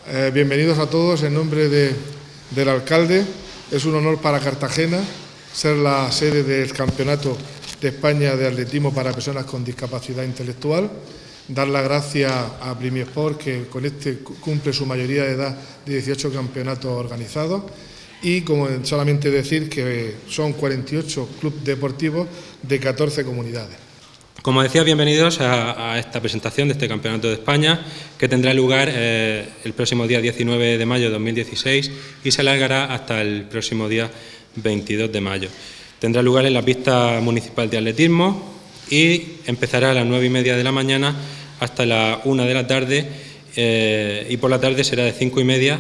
Bienvenidos a todos en nombre del alcalde. Es un honor para Cartagena ser la sede del Campeonato de España de Atletismo para Personas con Discapacidad Intelectual. Dar las gracias a Primiesport, que con este cumple su mayoría de edad de 18 campeonatos organizados. Y como solamente decir que son 48 clubes deportivos de 14 comunidades. Como decía, bienvenidos a esta presentación de este Campeonato de España, que tendrá lugar el próximo día 19 de mayo de 2016 y se alargará hasta el próximo día 22 de mayo. Tendrá lugar en la pista municipal de atletismo y empezará a las 9:30 de la mañana hasta la 1 de la tarde y por la tarde será de 5:30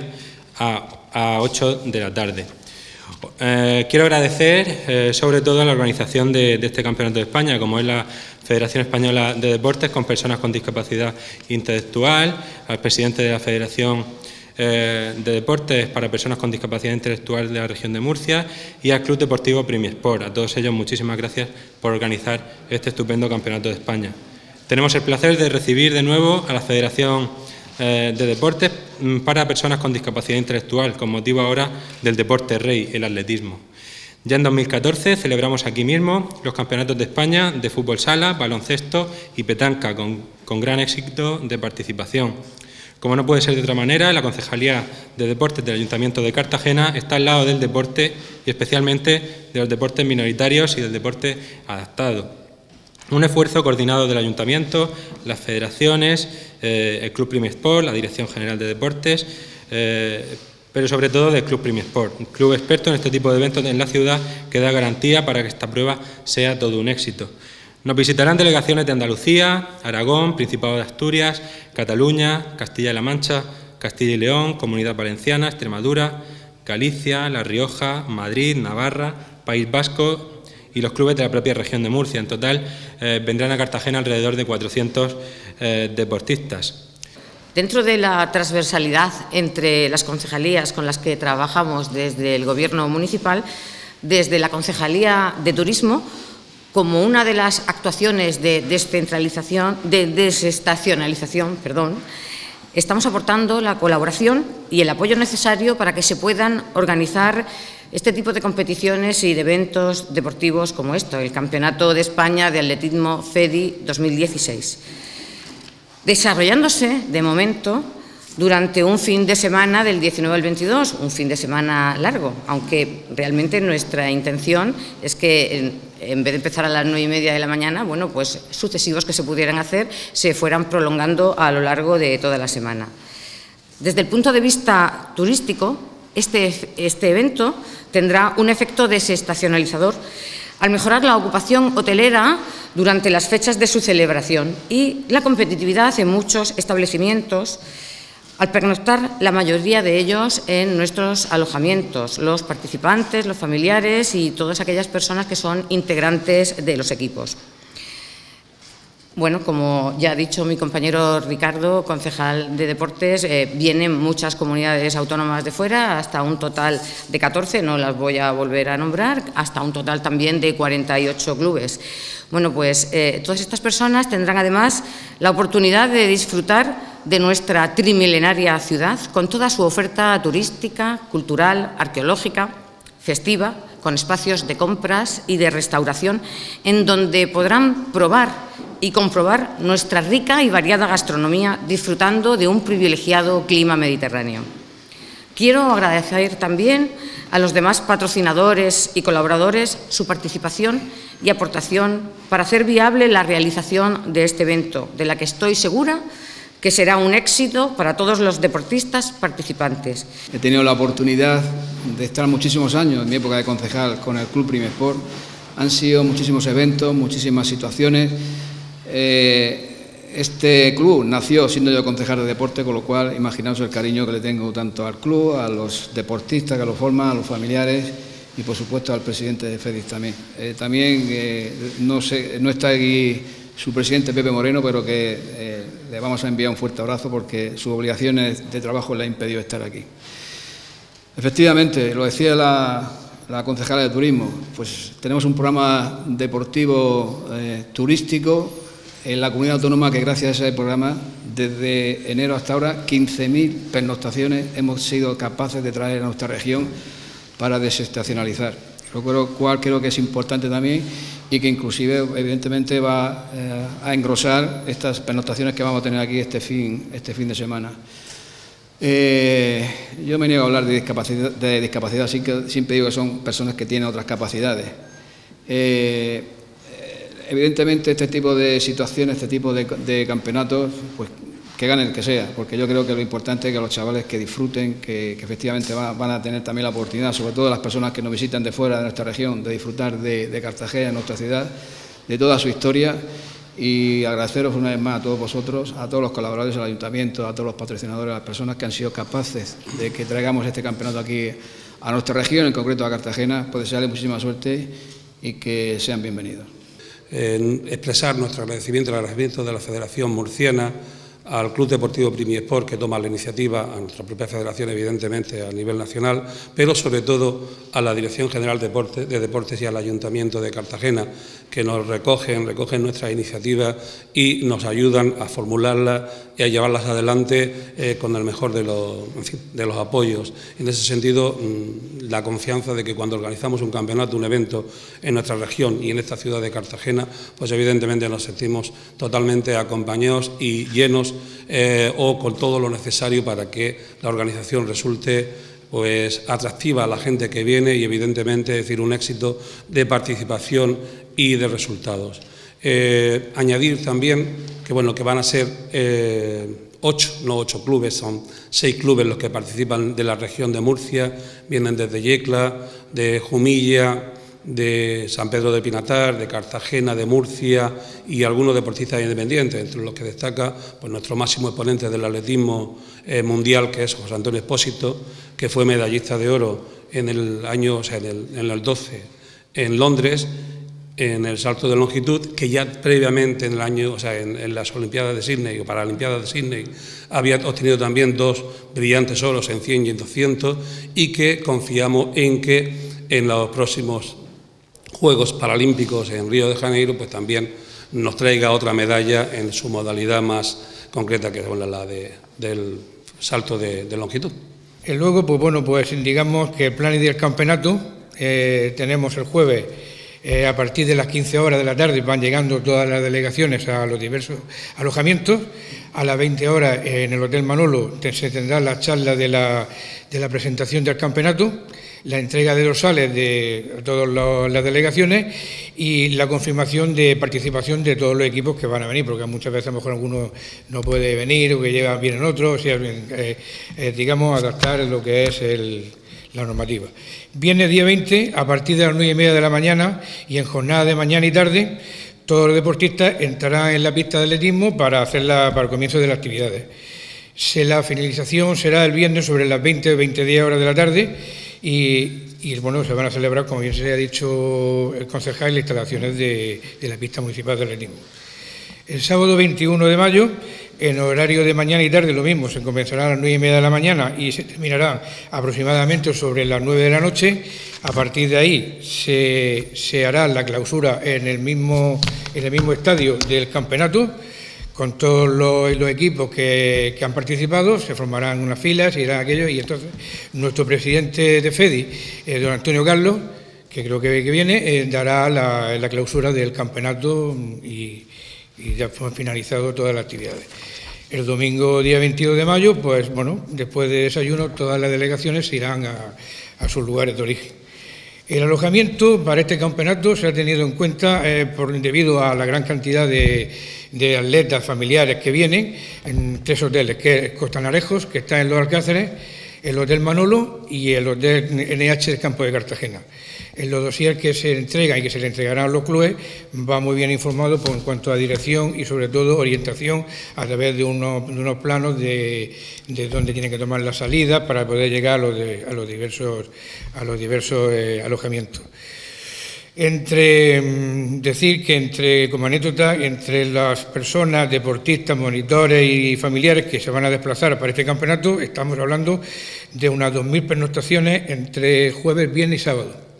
a 8 de la tarde. Quiero agradecer sobre todo a la organización de este Campeonato de España, como es la Federación Española de Deportes con Personas con Discapacidad Intelectual, al presidente de la Federación de Deportes para Personas con Discapacidad Intelectual de la región de Murcia y al Club Deportivo Primiesport. A todos ellos muchísimas gracias por organizar este estupendo Campeonato de España. Tenemos el placer de recibir de nuevo a la Federación de Deportes para Personas con Discapacidad Intelectual, con motivo ahora del deporte rey, el atletismo. Ya en 2014 celebramos aquí mismo los Campeonatos de España de fútbol sala, baloncesto y petanca, con gran éxito de participación. Como no puede ser de otra manera, la Concejalía de Deportes del Ayuntamiento de Cartagena está al lado del deporte y especialmente de los deportes minoritarios y del deporte adaptado. Un esfuerzo coordinado del Ayuntamiento, las federaciones, el Club Primiesport, la Dirección General de Deportes, pero sobre todo del Club Primiesport, un club experto en este tipo de eventos en la ciudad que da garantía para que esta prueba sea todo un éxito. Nos visitarán delegaciones de Andalucía, Aragón, Principado de Asturias, Cataluña, Castilla-La Mancha, Castilla y León, Comunidad Valenciana, Extremadura, Galicia, La Rioja, Madrid, Navarra, País Vasco y los clubes de la propia región de Murcia. En total vendrán a Cartagena alrededor de 400 deportistas. Dentro de la transversalidad entre las concejalías con las que trabajamos desde el Gobierno municipal, desde la Concejalía de Turismo, como una de las actuaciones de desestacionalización, estamos aportando la colaboración y el apoyo necesario para que se puedan organizar este tipo de competiciones y de eventos deportivos como esto, el Campeonato de España de Atletismo FEDI 2016. Desarrollándose, de momento, durante un fin de semana del 19 al 22, un fin de semana largo, aunque realmente nuestra intención es que en vez de empezar a las 9:30 de la mañana, bueno, pues sucesivos que se pudieran hacer se fueran prolongando a lo largo de toda la semana. Desde el punto de vista turístico, este evento tendrá un efecto desestacionalizador al mejorar la ocupación hotelera durante las fechas de su celebración y la competitividad en muchos establecimientos, al pernoctar la mayoría de ellos en nuestros alojamientos, los participantes, los familiares y todas aquellas personas que son integrantes de los equipos. Bueno, como ya ha dicho mi compañero Ricardo, concejal de Deportes, vienen muchas comunidades autónomas de fuera, hasta un total de 14, no las voy a volver a nombrar, hasta un total también de 48 clubes. Bueno, pues todas estas personas tendrán además la oportunidad de disfrutar de nuestra trimilenaria ciudad con toda su oferta turística, cultural, arqueológica, festiva, con espacios de compras y de restauración, en donde podrán probar y comprobar nuestra rica y variada gastronomía, disfrutando de un privilegiado clima mediterráneo. Quiero agradecer también a los demás patrocinadores y colaboradores su participación y aportación para hacer viable la realización de este evento, de la que estoy segura que será un éxito para todos los deportistas participantes. He tenido la oportunidad de estar muchísimos años, en mi época de concejal, con el Club Primiesport. Han sido muchísimos eventos, muchísimas situaciones. Este club nació siendo yo concejal de deporte, con lo cual imaginaos el cariño que le tengo tanto al club, a los deportistas que lo forman, a los familiares y por supuesto al presidente de FEDIS también. No está aquí su presidente Pepe Moreno, pero que le vamos a enviar un fuerte abrazo porque sus obligaciones de trabajo le han impedido estar aquí. Efectivamente, lo decía la concejala de turismo, pues tenemos un programa deportivo turístico en la comunidad autónoma que gracias a ese programa, desde enero hasta ahora, 15.000 pernoctaciones hemos sido capaces de traer a nuestra región para desestacionalizar, lo cual creo que es importante también y que inclusive evidentemente va a engrosar estas pernoctaciones que vamos a tener aquí este fin de semana. Yo me niego a hablar de discapacidad, siempre digo que son personas que tienen otras capacidades. Evidentemente este tipo de situaciones, este tipo de campeonatos, pues que gane el que sea, porque yo creo que lo importante es que los chavales que disfruten, que efectivamente van a tener también la oportunidad, sobre todo las personas que nos visitan de fuera de nuestra región, de disfrutar de Cartagena, nuestra ciudad, de toda su historia, y agradeceros una vez más a todos vosotros, a todos los colaboradores del Ayuntamiento, a todos los patrocinadores, a las personas que han sido capaces de que traigamos este campeonato aquí a nuestra región, en concreto a Cartagena, pues desearles muchísima suerte y que sean bienvenidos. Expresar nuestro agradecimiento, el agradecimiento de la Federación Murciana, al Club Deportivo Primiesport, que toma la iniciativa, a nuestra propia federación, evidentemente, a nivel nacional, pero sobre todo a la Dirección General de Deportes y al Ayuntamiento de Cartagena, que nos recogen nuestras iniciativas y nos ayudan a formularlas y a llevarlas adelante con el mejor de los apoyos. En ese sentido, la confianza de que cuando organizamos un campeonato, un evento en nuestra región y en esta ciudad de Cartagena, pues evidentemente nos sentimos totalmente acompañados y llenos o con todo lo necesario para que la organización resulte pues atractiva a la gente que viene y evidentemente decir un éxito de participación y de resultados. Añadir también que bueno, que van a ser 8 clubes, son 6 clubes los que participan de la región de Murcia, vienen desde Yecla, de Jumilla, de San Pedro de Pinatar, de Cartagena, de Murcia y algunos deportistas independientes, entre los que destaca pues, nuestro máximo exponente del atletismo mundial, que es José Antonio Expósito, que fue medallista de oro en el año, en el 12 en Londres, en el salto de longitud, que ya previamente en el año, en las Olimpiadas de Sydney o Paralimpiadas de Sydney había obtenido también 2 brillantes oros en 100 y en 200 y que confiamos en que en los próximos Juegos Paralímpicos en Río de Janeiro pues también nos traiga otra medalla en su modalidad más concreta, que es la del salto de longitud. Y luego, pues bueno, pues digamos que el plan del campeonato tenemos el jueves a partir de las 15 horas de la tarde van llegando todas las delegaciones a los diversos alojamientos. A las 20 horas en el Hotel Manolo se tendrá la charla de la presentación del campeonato, la entrega de dorsales de todas las delegaciones y la confirmación de participación de todos los equipos que van a venir, porque muchas veces a lo mejor alguno no puede venir o que vienen otros, o sea, digamos, adaptar lo que es la normativa. Viene día 20, a partir de las 9:30 de la mañana y en jornada de mañana y tarde, todos los deportistas entrarán en la pista de atletismo para el comienzo de las actividades. La finalización será el viernes sobre las 20 o 20:10 horas de la tarde y bueno, se van a celebrar, como bien se ha dicho el concejal, las instalaciones de la pista municipal de atletismo. El sábado 21 de mayo, en horario de mañana y tarde, lo mismo, se comenzará a las 9:30 de la mañana y se terminará aproximadamente sobre las 9 de la noche. A partir de ahí se hará la clausura en el mismo estadio del campeonato, con todos los equipos que han participado, se formarán unas filas, irán aquellos, y entonces nuestro presidente de FEDI, don Antonio Carlos, que creo que viene, dará la clausura del campeonato y ya han finalizado todas las actividades. El domingo, día 22 de mayo, pues bueno, después de desayuno, todas las delegaciones irán a sus lugares de origen. El alojamiento para este campeonato se ha tenido en cuenta debido a la gran cantidad de atletas familiares que vienen en 3 hoteles, que es Costanarejos, que está en Los Alcáceres, el Hotel Manolo y el Hotel NH del Campo de Cartagena. En los dossiers que se entregan y que se le entregarán a los clubes va muy bien informado en cuanto a dirección y sobre todo orientación a través de unos planos de dónde tienen que tomar la salida para poder llegar a los diversos alojamientos. Decir que como anécdota, entre las personas, deportistas, monitores y familiares que se van a desplazar para este campeonato, estamos hablando de unas 2.000 pernoctaciones entre jueves, viernes y sábado.